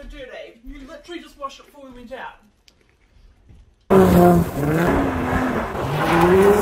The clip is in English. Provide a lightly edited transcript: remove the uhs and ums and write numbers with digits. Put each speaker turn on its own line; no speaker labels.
so dirty. You literally just washed it before we went out.